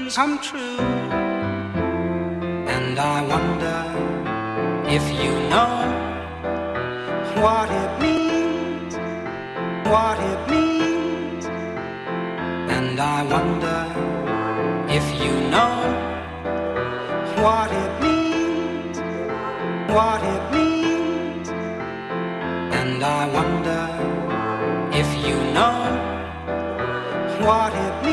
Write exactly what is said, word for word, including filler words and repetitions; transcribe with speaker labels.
Speaker 1: dreams come true. And I wonder if you know what it means, what it means. And I wonder if you know what it means, what it means. And I wonder if you know what it means.